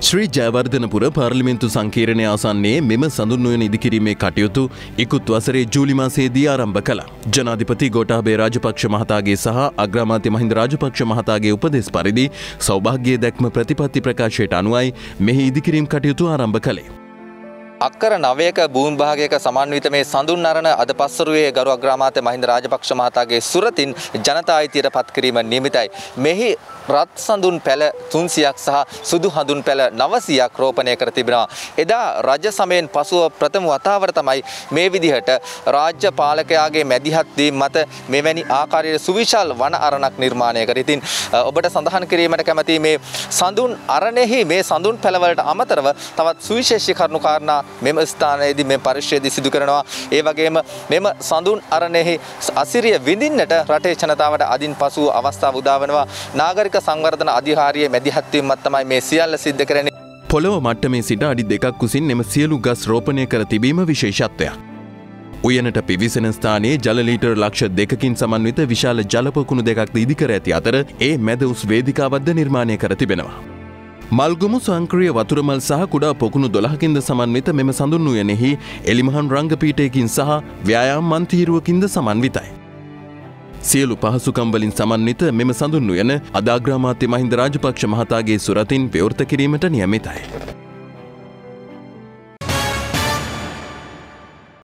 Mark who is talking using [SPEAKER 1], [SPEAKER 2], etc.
[SPEAKER 1] ශ්‍රී ජයවර්ධනපුර පාර්ලිමේන්තු සංකීර්ණය ආසන්නයේ මෙම සඳුන් උයන ඉදිකිරීමේ කටයුතු ඉකුත් වසරේ ජූලි මාසයේදී ආරම්භ කළා. ජනාධිපති ගෝඨාභය රාජපක්ෂ මහතාගේ සහ අග්‍රාමාත්‍ය මහින්ද රාජපක්ෂ මහතාගේ උපදෙස් පරිදි සෞභාග්‍ය දැක්ම ප්‍රතිපත්ති ප්‍රකාශයට අනුවයි මෙහි ඉදිකිරීම් කටයුතු ආරම්භ කළේ.
[SPEAKER 2] අක්කර 9ක භූමි භාගයක සමන්විත මේ සඳුන් අරණ අද පස්වරුවේ ගරු අග්‍රාමාත්‍ය මහින්ද රාජපක්ෂ මහතාගේ සුරතින් ජනතා අයිතියට පත් කිරීම නියමිතයි. මෙහි රත් සඳුන් පැල 300ක් සහ සුදු හඳුන් පැල 900ක් රෝපණය කර තිබෙනවා. එදා රජ සමයෙන් පසුව ප්‍රථම වතාවට තමයි මේ විදිහට රාජ්‍ය පාලකයාගේ මැදිහත් වීම මත මෙවැනි ආකාරයේ සුවිශාල වන අරණක් නිර්මාණය කර. ඉතින් ඔබට සඳහන් කිරීමට කැමැති මේ සඳුන් අරණෙහි මේ සඳුන් පැලවලට අමතරව තවත් සුවිශේෂී කරුණු කාරණා මෙම ස්ථානයේදී මේ පරිශ්‍රයේදී සිදු කරනවා. ඒ වගේම මෙම සඳුන් අරණෙහි අසිරිය විඳින්නට රටේ ජනතාවට අදින් පසු අවස්ථාව උදා වෙනවා. නාගරික සංවර්ධන අධිකාරියේ මැදිහත් වීමත් තමයි මේ සියල්ල සිද්ධ කරන්නේ.
[SPEAKER 1] පොළොව මට්ටමේ සිට අඩි 2ක් උසින් එම සියලු ගස් රෝපණය කර තිබීම විශේෂත්වයක්. උයනට පිවිසෙන ස්ථානයේ ජල ලීටර් ලක්ෂ 2කින් සමන්විත විශාල ජල පොකුණු දෙකක් ඉදි කර ඇති අතර ඒ මැද උස් වේදිකාවක්ද නිර්මාණය කර තිබෙනවා. මල්ගොමු සංක්‍රීය වතුරමල් සහ කුඩා පොකුණු 12කින්ද සමන්විත මෙම සඳුන් උයනෙහි එලිමහන් රංගපීඨයකින් සහ ව්‍යායාම මන්තිරුවකින්ද සමන්විතයි. සියලු පහසුකම් වලින් සමන්විත මෙම සඳුන් උයන අද අග්‍රාමාත්‍ය මහින්ද රාජපක්ෂ මහතාගේ සුරතින් විවෘත කිරීමට නියමිතයි.